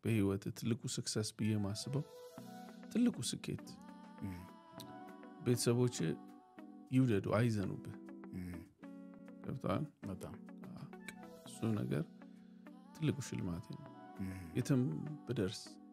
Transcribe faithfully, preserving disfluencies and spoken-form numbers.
በህይወት ትልቁ ሰክሰስ ብዬ ማስበው ትልቁ ስኬት ቤተሰቦች ይውደዱ አይዘኑብህ ገብቷል በጣም እሱ ነገር ትልቁ ሽልማት ነው የትም በደርስ